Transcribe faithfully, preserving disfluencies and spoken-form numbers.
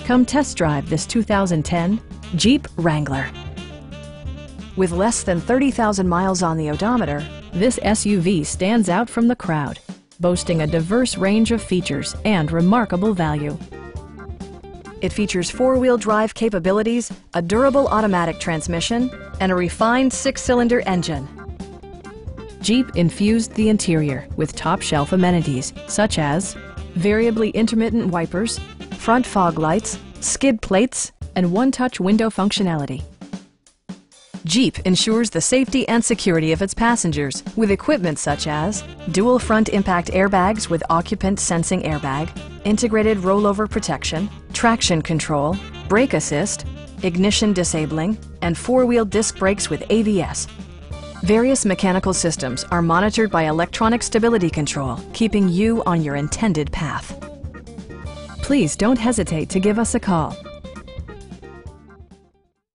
Come test drive this two thousand ten Jeep Wrangler. With less than thirty thousand miles on the odometer, this S U V stands out from the crowd, boasting a diverse range of features and remarkable value. It features four-wheel drive capabilities, a durable automatic transmission, and a refined six-cylinder engine. Jeep infused the interior with top-shelf amenities such as variably intermittent wipers, front fog lights, skid plates, and one-touch window functionality. Jeep ensures the safety and security of its passengers with equipment such as dual front impact airbags with occupant sensing airbag, integrated rollover protection, traction control, brake assist, ignition disabling, and four-wheel disc brakes with A B S. Various mechanical systems are monitored by electronic stability control, keeping you on your intended path. Please don't hesitate to give us a call.